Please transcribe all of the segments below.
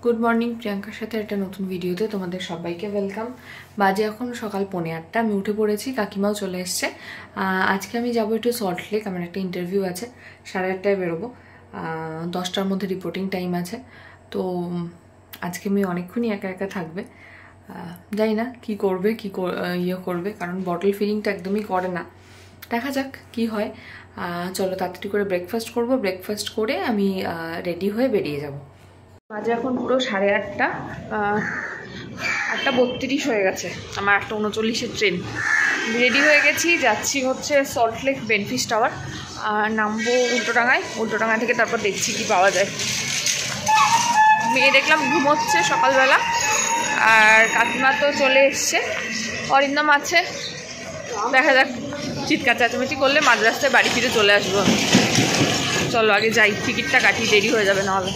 Good morning, প্রিয়াঙ্কার সাথে একটা নতুন ভিডিওতে তোমাদের সবাইকে ওয়েলকাম। বাজে এখন সকাল 8:45, আমি উঠে পড়েছি, কাকিমাও চলে এসছে। আজকে আমি যাবো একটু সল্ট লেক, আমার একটা ইন্টারভিউ আছে, 8:30টায় বেরোবো, 10টার মধ্যে রিপোর্টিং টাইম আছে। তো আজকে আমি অনেকক্ষণই একা একা থাকবে, জানি না কী করবে করবে, কারণ বটল ফিলিংটা একদমই করে না। দেখা যাক কি হয়। চলো তাড়াতাড়ি করে ব্রেকফাস্ট করব, ব্রেকফাস্ট করে আমি রেডি হয়ে বেরিয়ে যাব। বাজে এখন পুরো 8:30, 8:32 হয়ে গেছে, আমার 8:39-এর ট্রেন। রেডি হয়ে গেছি, যাচ্ছি হচ্ছে সল্ট লেক বেনফিশ টাওয়ার, নামবো উল্টোডাঙায় থেকে তারপর দেখছি কি পাওয়া যায়। মেয়ে দেখলাম ঘুমোচ্ছে সকালবেলা, আর কাকিমা তো চলে এসছে, অরিন্দম আছে। দেখা যাক, চিৎকার চেঁচামেচি করলে মাঝ রাস্তায় বাড়ি ফিরে চলে আসবো। চলো আগে যাই, টিকিটটা কাটি, দেরি হয়ে যাবে নাহলে।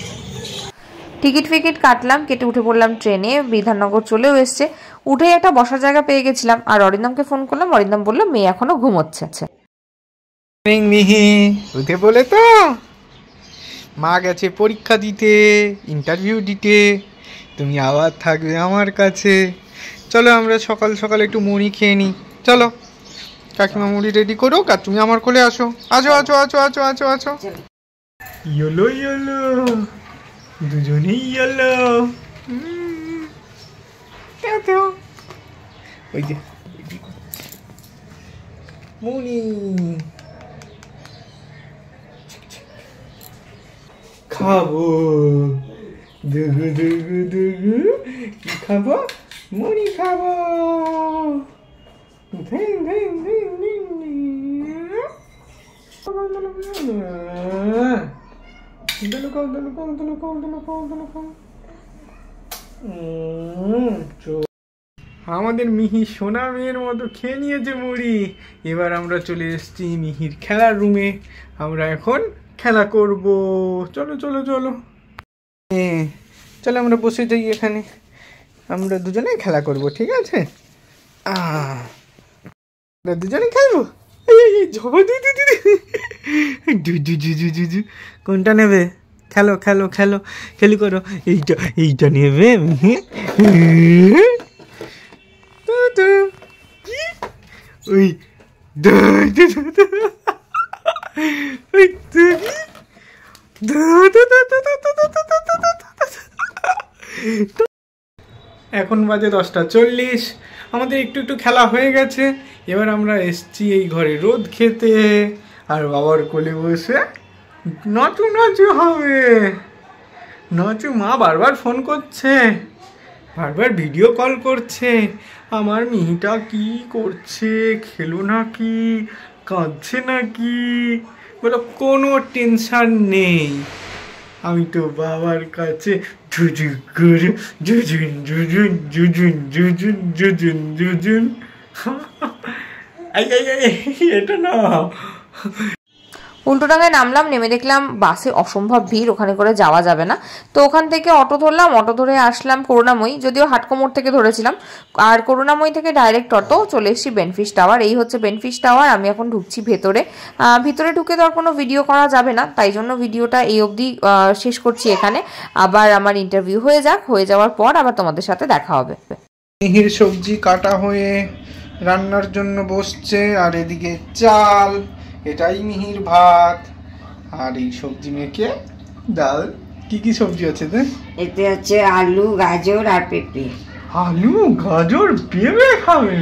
টিকিট কাটলাম, কেটে উঠে পড়লাম ট্রেনে, বিধাননগর চলেও এসছে। উঠেই একটা বসার জায়গা পেয়ে গেছিলাম, আর অরিন্দমকে ফোন করলাম, অরিন্দম বললো মেয়ে এখনো ঘুমোচ্ছে। মিহি উঠে বলে তো মা গেছে পরীক্ষা দিতে, ইন্টারভিউ দিতে, তুমি আবার থাকবে আমার কাছে। চলো আমরা সকাল সকাল একটু মুড়ি খেয়ে নিই। চলো কাকিমা মুড়ি রেডি করো, আর তুমি আমার কোলে আসো। আছো আছো আছো আছো আছো আছো ইয়োলো ইয়োলো, দুজনেই ইয়োলো। ওই যে মুড়ি খাবো, দুগু দুগু দুগু, কি খাবো? মুড়ি খাবো। আমাদের মিহি সোনা মেয়ের মতো খেয়ে নিয়েছে মুড়ি। এবার আমরা চলে এসেছি মিহির খেলার রুমে, আমরা এখন খেলা করব। চলো চলো চলো, চলো আমরা বসে যাই এখানে, আমরা দুজনেই খেলা করব, ঠিক আছে? আমরা দুজনে খেলবো। কোনটা নেবে? খেলো খেলো খেলো, খেলি করো। এইটা নেবে মিহি? ওই এখন বাজে 10:40, আমাদের একটু একটু খেলা হয়ে গেছে। এবার আমরা এসছি এই ঘরে রোদ খেতে, আর বাবার কোলে বসে নাচু নাচু হবে। নাচু, মা বারবার ফোন করছে, বারবার ভিডিও কল করছে। আমার মিহিটা কি করছে, খেলো নাকি, কাঁদছে নাকি, বলো কোনো টেনশন নেই, আমি তো বাবার কাছে জুজুন জুজুন জুজুন জুজুন জুজুন জুজুন জুজুন। এটা না। উল্টোডাঙায় নামলাম, নেমে দেখলাম বাসে অসম্ভব ভিড়, ওখানে করে যাওয়া যাবে না। তো ওখান থেকে অটো ধরলাম, অটো ধরে আসলাম করুণাময়ী, যদিও হাটকো মোড় থেকে ধরেছিলাম, আর করুণাময়ী থেকে ডাইরেক্ট অটো চলে এসেছি বেনফিশ টাওয়ার। এই হচ্ছে বেনফিশ টাওয়ার, আমি এখন ঢুকছি ভেতরে। ভিতরে ঢুকে তো আর কোনো ভিডিও করা যাবে না, তাই জন্য ভিডিওটা এই অবধি শেষ করছি এখানে। আবার আমার ইন্টারভিউ হয়ে যাওয়ার পর আবার তোমাদের সাথে দেখা হবে। মিহির সবজি কাটা হয়ে রান্নার জন্য বসছে, আর এদিকে চাল, এটাই মিহির ভাত, আর এই সবজি মেখে ডাল। কি কি সবজি আছে? এতে আছে আলু, গাজর আর পেঁপে। আলু, গাজর, পেঁপে খাবে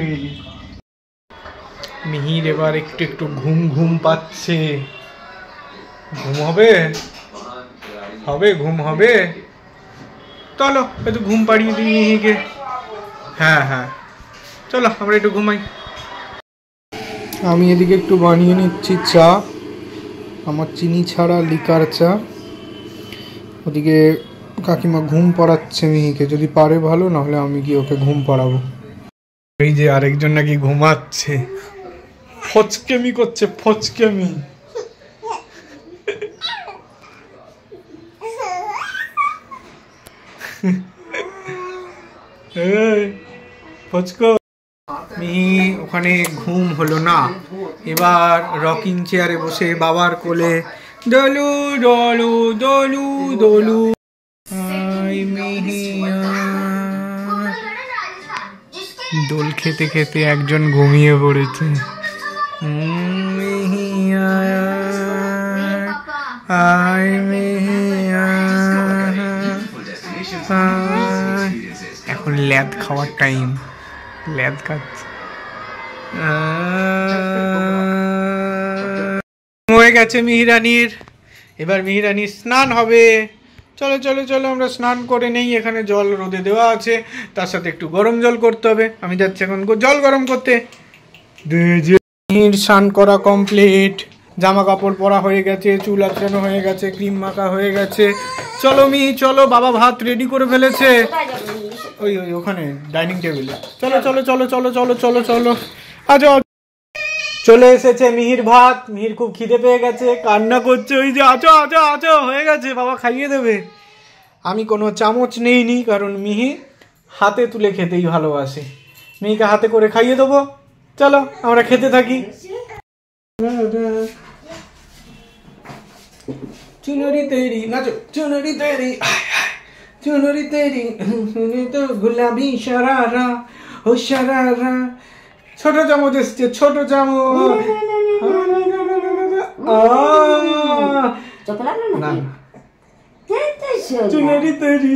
মিহির। এবার একটু একটু ঘুম ঘুম পাচ্ছে। ঘুম হবে? ঘুম হবে। চলো একটু ঘুম পাড়িয়ে দিই মিহিকে। হ্যাঁ হ্যাঁ, চলো আমরা একটু ঘুমাই। আমি এদিকে একটু বানিয়ে নিচ্ছি চা, আমার চিনি ছাড়া লিকার চা। ওদিকে কাকিমা ঘুম পাড়াচ্ছে মিহিকে, যদি পারে ভালো, নাহলে আমি কি ওকে ঘুম পাড়াবো। এই যে আরেকজন নাকি ঘুমাচ্ছে, ফচকেমি করছে, ফচকেমি। ফচকো। মিহি ওখানে ঘুম হলো না, এবার রকিং চেয়ারে বসে বাবার কোলে দোলু দোলু দোলু দোলু। দোল খেতে খেতে একজন ঘুমিয়ে পড়েছে। এখন ল্যাদ খাওয়ার টাইম, ল্যাদ খাচ্ছে। হয়ে গেছে মিহিরানির, এবার মিহিরানির স্নান হবে। চলো চলো চলো আমরা স্নান করে নেই। এখানে জল রোদে দেওয়া আছে, তার সাথে একটু গরম জল করতে হবে। আমি যাচ্ছি এখন জল গরম করতে। মিহির স্নান করা কমপ্লিট, জামা কাপড় পরা হয়ে গেছে, চুল আঁচড়ানো হয়ে গেছে, ক্রিম মাখা হয়ে গেছে। চলো মিহি চলো, বাবা ভাত রেডি করে ফেলেছে ওই ওই ওখানে ডাইনিং টেবিলে। চলো চলো চলো চলো চলো চলো চলো আজ চলে এসেছে মিহির ভাত। মিহির খুব খিদে পেয়ে গেছে, কান্না করছে। ওই যে আচো আচো আচো হয়ে গেছে, বাবা খাইয়ে দেবে। আমি কোনো চামচ নেইনি, কারণ মিহি হাতে তুলে খেতেই ভালোবাসে। মিহিকে হাতে করে খাইয়ে দেবো। চলো আমরা খেতে থাকি। চুনরি তেরি নাচো, চুনরি তেরি চুনরি তেরি তো গুলাবি শারারা ও শারারা। ছোট চামচ এসছে, ছোট চামচ। না চুনরি তেরি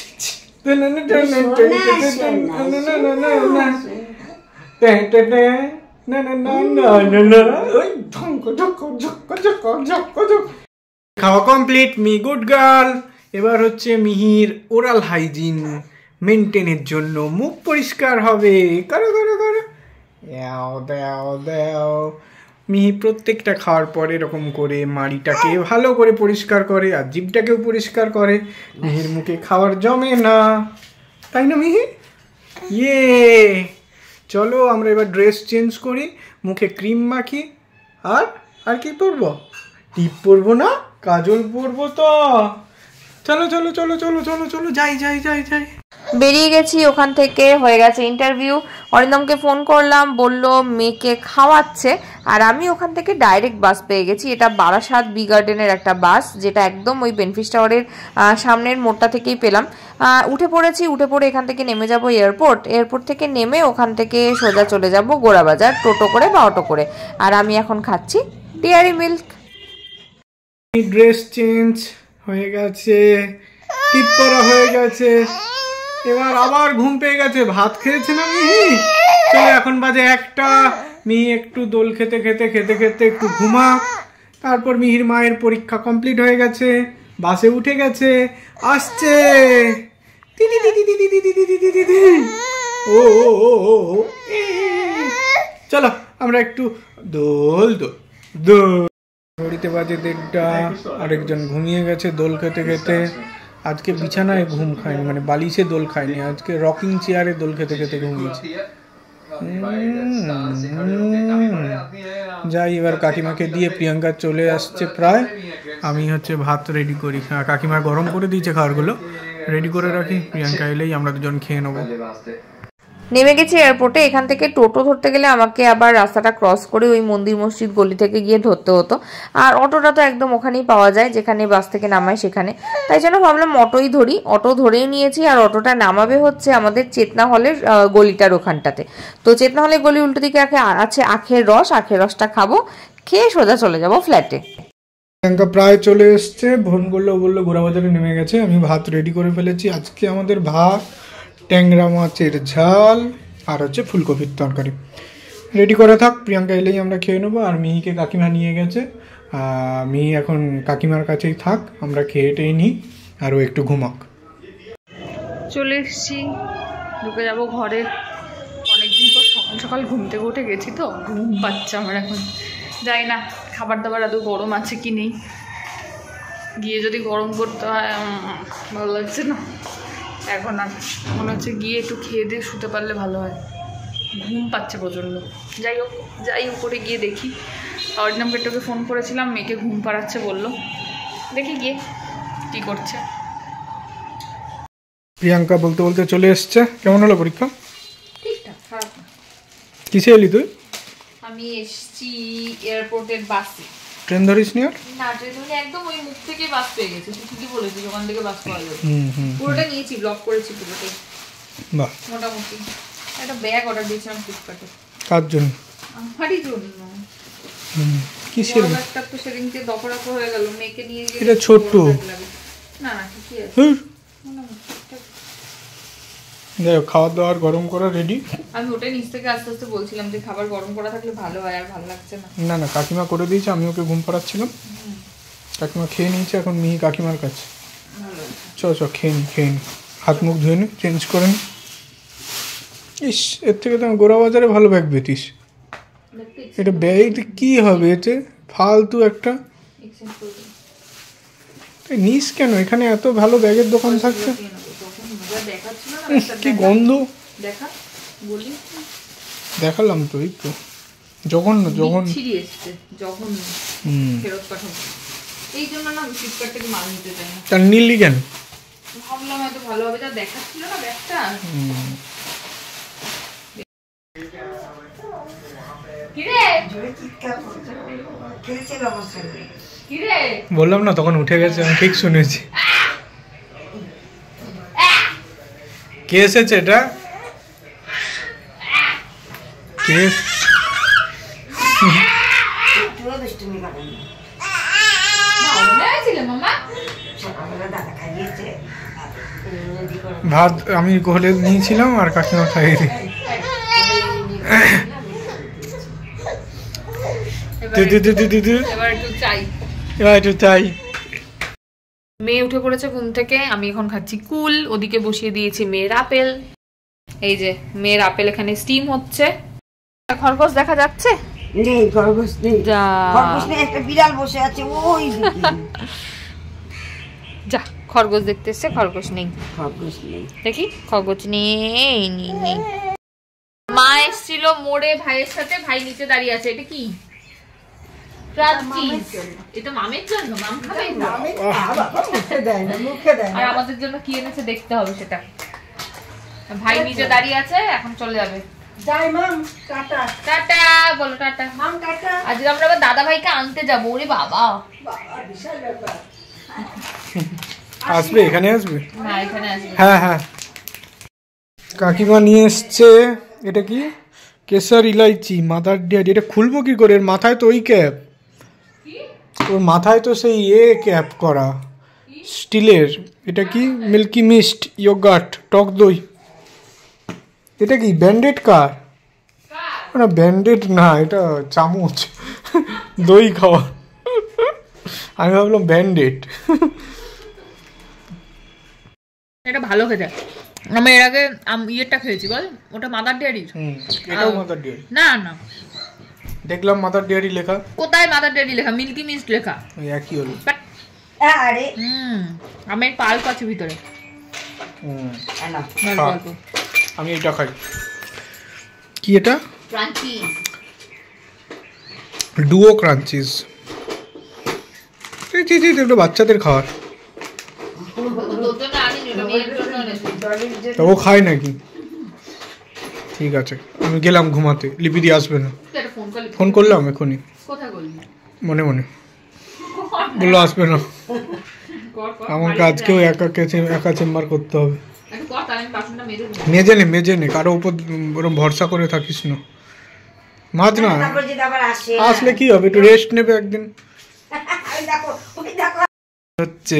খাওয়া কমপ্লিট, মি গুড গার্ল। এবার হচ্ছে মিহির ওরাল হাইজিন মেনটেনের জন্য মুখ পরিষ্কার হবে। করো করো করো, দাও দাও দাও। মিহি প্রত্যেকটা খাওয়ার পরে এরকম করে মাড়িটাকে ভালো করে পরিষ্কার করে, আর জিভটাকেও পরিষ্কার করে। মিহির মুখে খাওয়ার জমে না, তাই না মিহি? ইয়ে চলো আমরা এবার ড্রেস চেঞ্জ করি, মুখে ক্রিম মাখি। আর কি পরবো? টিপ পরবো না, কাজল পরবো তো। চলো চলো চলো চলো চলো চলো যাই যাই যাই যাই। বেরিয়ে গেছি ওখান থেকে, হয়ে গেছে ইন্টারভিউ। অরিন্দমকে ফোন করলাম, বলল মেয়েকে খাওয়াচ্ছে। আর আমি ওখান থেকে ডাইরেক্ট বাস পেয়ে গেছি। এটা বারাসাত বি গার্ডেনের একটা বাস, যেটা একদম ওই বেনফিস টাওয়ারের সামনের মোড়টা থেকেই পেলাম। উঠে পড়েছি, উঠে পড়ে এখান থেকে নেমে যাব এয়ারপোর্ট থেকে নেমে ওখান থেকে সোজা চলে যাব গোড়াবাজার, টোটো করে বা অটো করে। আর আমি এখন খাচ্ছি ডেয়ারি মিল্ক। ড্রেস চেঞ্জ হয়ে গেছে, টিপ পরা হয়ে গেছে, এবার আবার ঘুম পেয়ে গেছে। ভাত খেয়েছে না মিহি? চলো এখন বাজে 1টা। মিহি একটু দোল খেতে খেতে খেতে খেতে একটু ঘুমাক। তারপর মিহির মায়ের পরীক্ষা কমপ্লিট হয়ে গেছে, বাসে উঠে গেছে, আসছে। দিদি দিদি দিদি দিদি দিদি দিদি দিদি ও ও ও ও চলো আমরা একটু দোল দোল দোল। ঘড়িতে বাজে 1:30, আরেকজন ঘুমিয়ে গেছে দোল খেতে খেতে। আজকে বিছানায় ঘুম খায়নি, মানে বালিশে দোল খায়নি, আজকে রকিং চেয়ারে দোল খেতে খেতে ঘুমিয়েছে। যাই এবার কাকিমাকে দিয়ে, প্রিয়াঙ্কা চলে আসছে প্রায়। আমি হচ্ছে ভাত রেডি করি, কাকিমা গরম করে দিয়েছে খাবারগুলো, রেডি করে রাখি। প্রিয়াঙ্কা এলেই আমরা দুজন খেয়ে নেবো। নেমে গেছি এয়ারপোর্টে। এখান থেকে টোটো ধরতে গেলে আমাকে আবার রাস্তাটা ক্রস করে ওই মন্দির মসজিদ গলি থেকে গিয়ে ধরতে হতো। আর অটোটা তো একদম ওখানেই পাওয়া যায়, যেখানে বাস থেকে নামায় সেখানে। তাই জন্য ভাবলাম অটোই ধরি। অটো ধরেই নিয়েছি। আর অটোটা নামাবে হচ্ছে আমাদের চেতনা হলের গলিটার ওখানটাতে। তো চেতনা হলের গলি উল্টো দিকে আছে আখের রসটা খাবো, খেয়ে সোজা চলে যাব ফ্ল্যাটে। প্রিয়াঙ্কা প্রায় চলে এসছে, ফোন করলো, বললো গোড়াবাজারে নেমে গেছে। আমি ভাত রেডি করে ফেলেছি। আজকে আমাদের ভাত, ট্যাংরা মাছের ঝাল আর হচ্ছে ফুলকপির তরকারি রেডি করে থাক। প্রিয়াঙ্কা এলেই আমরা খেয়ে নেবো। আর মিহিকে কাকিমা নিয়ে গেছে, মিহি এখন কাকিমার কাছেই থাক, আমরা খেয়ে টেয়ে নিই আর ও একটু ঘুমাক। চলে এসছি, ঢুকে যাবো ঘরে। অনেকদিন পর সকাল সকাল ঘুম থেকে উঠে গেছি, তো ঘুম পাচ্ছে আমার এখন। যাই না খাবার দাবার আদৌ গরম আছে কি নেই, গিয়ে যদি গরম করতে হয় ভালো লাগছে না এখন। আর মনে হচ্ছে গিয়ে একটু খেয়ে দিয়ে শুতে পারলে ভালো হয়, ঘুম পাচ্ছে প্রচণ্ড। যাই উপরে গিয়ে দেখি। অরিন্দমকে একটুকে ফোন করেছিলাম, মেয়েকে ঘুম পাড়াচ্ছে বললো, দেখি গিয়ে কী করছে। প্রিয়াঙ্কা বলতে বলতে চলে এসছে। কেমন হলো পরীক্ষা? ঠিকঠাক, খারাপ না। কিসে এলি তুই? আমি এসছি এয়ারপোর্টের বাসে। ট্রেন ধরিস নি? আর না, ট্রেন ধরে একদম ওই মুখ থেকে বাস পেয়ে গেছি। তুই ঠিকই বলেছিস, ওখান থেকে বাস পাওয়া যাবে। পুরোটা নিয়েছি, ব্লক করেছি পুরোটাই বাহ, মোটামুটি। একটা ব্যাগ অর্ডার দিয়েছিলাম ফ্লিপকার্টে। কার জন্য? আমারই জন্য। কিসের? একটা তো সেদিনকে দপরাকো হয়ে গেল, মেয়েকে নিয়ে গিয়ে। এটা ছোট। না না ঠিকই আছে। দেখো খাওয়া দাওয়ার গরম করা রেডি। আমি ওটাই নিচ থেকে আস্তে আস্তে বলছিলাম যে খাবার গরম করা থাকলে ভালো হয়, আর ভালো লাগছে না। না না কাকিমা করে দিয়েছে, আমি ওকে ঘুম পাড়াচ্ছিলাম, কাকিমা খেয়ে নিয়েছে, এখন মিহি কাকিমার কাছে। চ খেয়ে নি, হাত মুখ ধুয়ে নি, চেঞ্জ করে নি। ইস, এর থেকে তো গোড়া বাজারে ভালো ব্যাগ পেতিস। এটা ব্যাগ কি হবে এতে? ফালতু একটা নিস কেন? এখানে এত ভালো ব্যাগের দোকান থাকছে। কি গন্ধ! দেখালাম তো, এই তো জঘন্য জঘন্য। এই জন্য না ফ্লিপকার্ট থেকে মাল নিতে চাই না। তার নীলি কেন? ভাবলাম এত ভালো হবে, যা দেখাচ্ছিল না ব্যাগটা। বললাম না তখন উঠে গেছে, আমি ঠিক শুনেছি। কে এসেছে এটা? কে? ভাত আমি ঘরে নিয়েছিলাম আর কাকিমা খাইয়ে দিই। মেয়ে উঠে পড়েছে ঘুম থেকে, আমি এখন খাচ্ছি কুল, ওদিকে বসিয়ে দিয়েছি মেয়ের আপেল। এই যে মেয়ের আপেল এখানে স্টিম হচ্ছে। খরগোশ দেখা যাচ্ছে? নেই খরগোশ নেই, খরগোশ নেই, একটা বিড়াল বসে আছে ওই দিকে। যা, খরগোশ দেখতে এসছে, খরগোশ নেই। খরগোশ নেই, দেখি খরগোশ নেই। মা এসেছিল মোড়ে ভাইয়ের সাথে, ভাই নিচে দাঁড়িয়ে আছে। এটা কি? এটা মামের জন্য, মাম খাবে। আর আমাদের জন্য কি এনেছে দেখতে হবে সেটা। ভাই নিচে দাঁড়িয়ে আছে, এখন চলে যাবে। যাই মাম, টাটা টাটা বলো, টাটা মাম, টাটা। আজকে আমরা আবার দাদা ভাইকে আনতে যাবো। ওরে বাবা, বিশাল ব্যাপার। আসবে, এখানে আসবে? হ্যাঁ এখানে আসবে। হ্যাঁ কাকিমা নিয়ে এসছে। এটা কি? কেশর ইলাইচি, মাদার ডেয়ারি। এটা খুলবো কি করে? এর মাথায় তো ওই ক্যাপ, ওর মাথায় তো সেই ক্যাপ করা স্টিলের। এটা কি? মিল্কি মিস্ট ইয়োগার্ট, টক দই। এটা কি ব্যান্ডেড কার? না ব্যান্ডেড না, এটা চামচ দই খাওয়া। আমি ভাবলাম ব্যান্ডেড। এটা ভালো খেতে। আমি এর আগে ইয়েটা খেয়েছি, বল ওটা মাদার ডেয়ারির। এটাও মাদার ডেয়ারি? না না, দেখলাম মাদার ডেয়ারি লেখা। কোথায় মাদার ডেয়ারি লেখা? মিল্কি মিস্ট লেখা। ওই একই হলো। আরে আমি পাল্প আছে ভিতরে। আমি এটা খাই। কি এটা? Crunchies, duo crunchies. এটা বাচ্চাদের খাওয়ার। ও খায় নাকি? ঠিক আছে, আমি গেলাম ঘুমাতে। লিপি দিয়ে আসবে না? ফোন করলাম এখনই, মনে মনে বললো আসবে না। আমাকে আজকেও একা চেম্বার করতে হবে। মেজে নে, কারো উপর ওরকম ভরসা করে থাকিস না। মাছ না আসলে কি হবে, একটু রেস্ট নেবে একদিন। হচ্ছে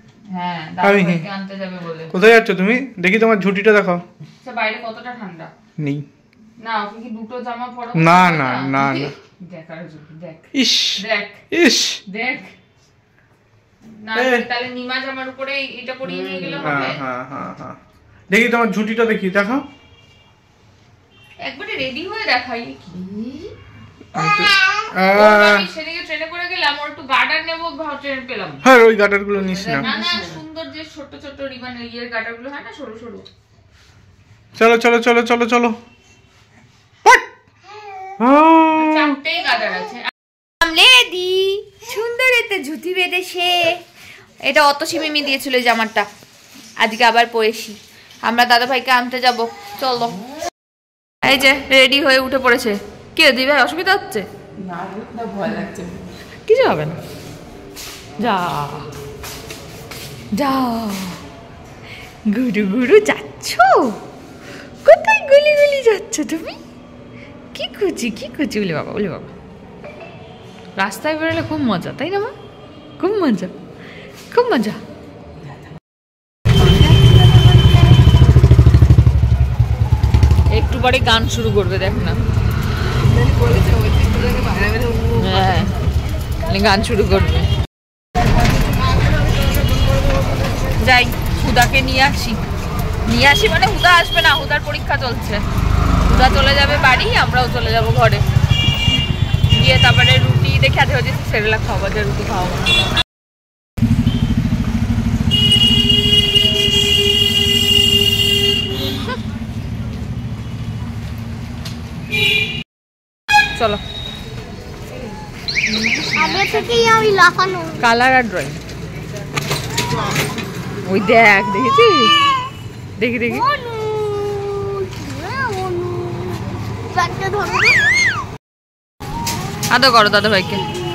কোথায় যাচ্ছ তুমি? দেখি তোমার ঝুঁটিটা দেখাও। বাইরে কতটা ঠান্ডা নেই। না ওকে কি দুটো জামা পরো? না না না না, দেখ ইস দেখ ইস দেখ না, তাহলে নিমা জামার উপরে এটা পরিয়ে নিয়ে গেলে হবে। হ্যাঁ দেখি তোমার ঝুঁটিটা, দেখি দেখাও। একবারে রেডি হয়ে দেখাই কি? আমি সেদিকে ট্রেনে করে গেলাম, ওর একটু গার্ডার নেবো, ট্রেন পেলাম। হ্যাঁ ওই গার্ডার গুলো নিস না। না না, সুন্দর যে ছোট ছোট রিবন ইয়ের গার্ডার গুলো হয় না, সরু সরু। চলো চলো চলো চলো চলো। চারটেই গার্ডার আছে। লেডি সুন্দর এতে ঝুঁটি বেঁধেছে। এটা অত সিমিমি দিয়েছিল এই জামাটা, আজকে আবার পরেছি। আমরা দাদা ভাইকে আনতে যাব, চলো। এই যে রেডি হয়ে উঠে পড়েছে। কি দিদি ভাই অসুবিধা হচ্ছে? না ভয় লাগছে, কিছু হবে না। যা যা গুরু গুরু যাচ্ছ কোথায়? গুলি গুলি যাচ্ছ তুমি? কি খুঁজি বলে বাবা, বলে বাবা। রাস্তায় বেরোলে খুব মজা, তাই না মা? খুব মজা, খুব মজা। একটু পরে গান শুরু করবে, দেখ না। হ্যাঁ, গান শুরু করবে। যাই, হুদাকে নিয়ে আসি মানে হুদা আসবে না, হুদার পরীক্ষা চলছে। হুদা চলে যাবে বাড়ি, আমরাও চলে যাব ঘরে গিয়ে তারপরে রুটি দেখে আধে বাজে সেরেলাক খাওয়া, যে রুটি খাওয়াবো না। চলো, আগে থেকেই আমি লাফানো। কালার আর ড্রয়িং। ওই দেখ, দেখেছিস? দেখি আদো করো দাদা ভাইকে।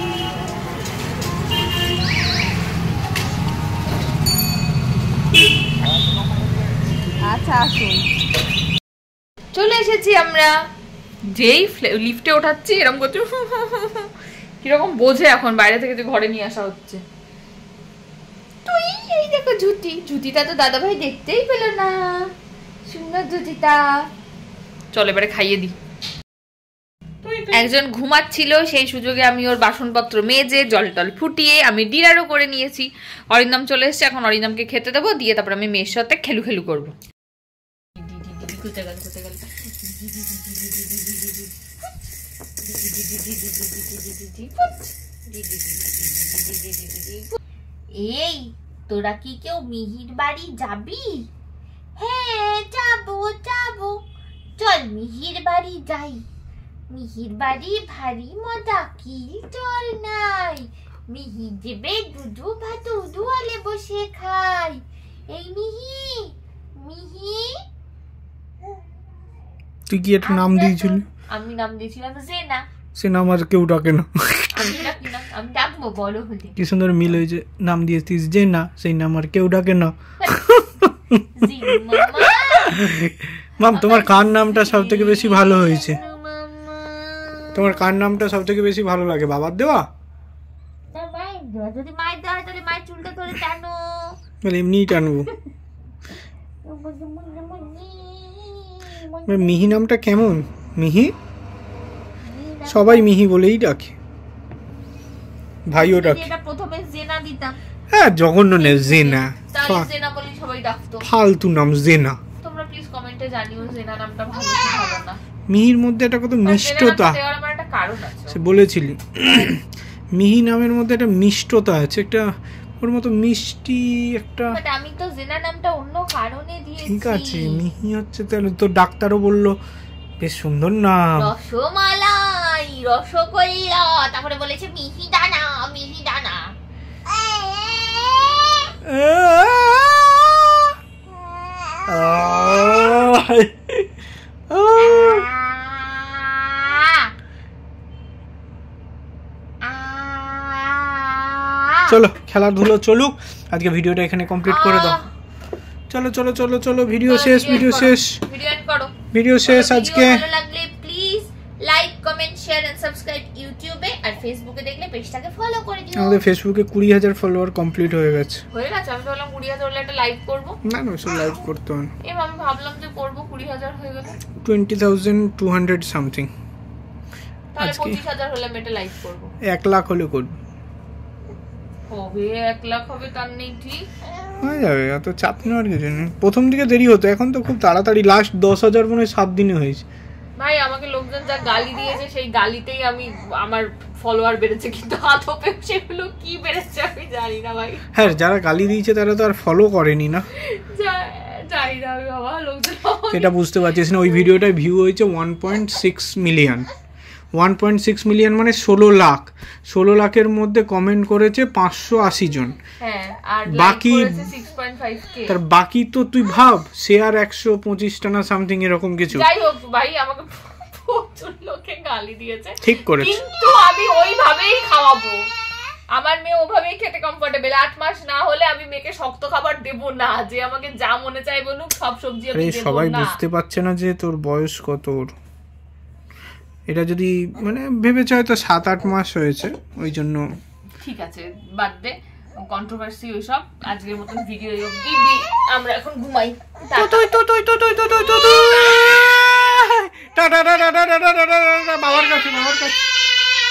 আচ্ছা আসুন, চলে এসেছি আমরা। যেই লিফটে ওঠাচ্ছি এরকম করছে, কিরকম বোঝে এখন বাইরে থেকে যে ঘরে নিয়ে আসা হচ্ছে। তুই এই দেখো জুতিটা তো দাদা ভাই দেখতেই পেল না, সুন্দর জুতিটা। চল এবারে খাইয়ে দি। একজন ঘুমাচ্ছিল, সেই সুযোগে আমি ওর বাসনপত্র মেজে জল টল ফুটিয়ে আমি ডিনারও করে নিয়েছি। অরিন্দম চলে এসছে, এখন অরিন্দমকে খেতে দেবো, দিয়ে তারপর আমি মেয়ের সাথে খেলু করবো। এই তোরা কি কেউ মিহির বাড়ি যাবি? হ্যাঁ যাবো, চল মিহির বাড়ি যাই। মিহির বাড়ি ভারী মজা, কি চল নাই। মিহি দেবে দুধু ভাত, দুয়ালে বসে খাই। এই মিহি তুই কি একটা নাম দিয়েছিলি? আমি নাম দিয়েছিলাম জেনা। সে নাম আর কেউ ডাকে না। আমি ডাকবো, বলো হলে। কি সুন্দর মিল হয়েছে, নাম দিয়েছিস যে না, সেই নাম আর কেউ ডাকে না। মাম, তোমার কার নামটা সব থেকে বেশি ভালো হয়েছে? তোমার কার নামটা সব থেকে বেশি ভালো লাগে? বাবার দেওয়া? যদি মায়ের দেওয়া হয় তাহলে মায়ের চুলটা ধরে টানো। বলে এমনিই টানবো। মিহি নামটা কেমন? মিহি, সবাই মিহি বলেই ডাকে, ভাইও ডাকে। এটা প্রথমে জেনা দিতাম। হ্যাঁ, জঘন্য নে জেনা, তাহলে জেনা বলি সবাই ডাকতো। ফালতু নাম জেনা। তোমরা প্লিজ কমেন্টে জানিও জেনা নামটা ভালো কি ভালো না। মিহির মধ্যে একটা কত মিষ্টতা, আমার একটা কারণ আছে। সে বলেছিলি মিহি নামের মধ্যে একটা মিষ্টতা আছে, একটা ওর মতো মিষ্টি একটা। বাট আমি তো জেনা নামটা অন্য কারণে দিয়েছি। ঠিক আছে, মিহি হচ্ছে, তাহলে তো ডাক্তারও বললো বেশ সুন্দর নাম। রসমালাই, রসগোল্লা, তারপরে বলেছে মিহিদানা। চলো খেলাধুলো চলুক, আজকে ভিডিওটা এখানে কমপ্লিট করে দাও। চলো ভিডিও শেষ। ভিডিও শেষ আজকে। ভালো লাগলে please like, comment, share and subscribe ইউটিউবে, আর ফেসবুকে দেখলে পেজটাকে ফলো করে দিও। আমাদের ফেসবুকে 20,000 ফলোয়ার কমপ্লিট হয়ে গেছে। আমি ভাবলাম 20,000 হলে একটা লাইভ করব। না সব লাইভ করতে হবে। আমি ভাবলাম যে করব, 20,000 হয়ে গেল। 20,200 সামথিং। তাহলে 25,000 হলে আমি একটা লাইভ করব। 1 লাখ হলে করব। হবে 1 লাখ হবে তার নেই, ঠিক হয়ে যাবে, এত চাপ নেওয়ার কিছু নেই। প্রথম দিকে দেরি হতো, এখন তো খুব তাড়াতাড়ি। লাস্ট 10,000 মনে হয় 7 দিনে হয়েছে। ভাই আমাকে লোকজন যা গালি দিয়েছে সেই গালিতেই আমার ফলোয়ার বেড়েছে, কিন্তু আদপে সেগুলো কি বেড়েছে আমি জানি না ভাই। হ্যাঁ, যারা গালি দিয়েছে তারা তো আর ফলো করেনি না, জানি না আমি বাবা। লোকজন সেটা বুঝতে পারছিস না। ওই ভিডিওটায় ভিউ হয়েছে 1.6 মিলিয়ন। 1.6 মিলিয়ন মানে 16 লাখ। 16 লাখের মধ্যে কমেন্ট করেছে 580 জন। হ্যাঁ, আর বাকি 6.5k। তার বাকি তো তুই ভাব, শেয়ার 125টা না সামথিং এরকম কিছু। যাই হোক ভাই, আমাকে প্রচুর লোকে গালি দিয়েছে, ঠিক করেছে, কিন্তু আমি ওইভাবেই খাওয়াবো। আমার মেয়ে ওভাবেই খেতে কমফোর্টেবল। 8 মাস না হলে আমি মেয়েকে শক্ত খাবার দেব না, যে আমাকে যা মনে চাই বলুক সব সবজি আমি দেব না। সবাই বুঝতে পারছে না যে তোর বয়স কত। এটা যদি মানে ভেবেছে হয়তো 7-8 মাস হয়েছে, ওই জন্য ঠিক আছে, বাদ দে কন্ট্রোভার্সি ওইসব। আজকের মতন ভিডিও অবধি, আমরা এখন ঘুমাই। বাবার কাছে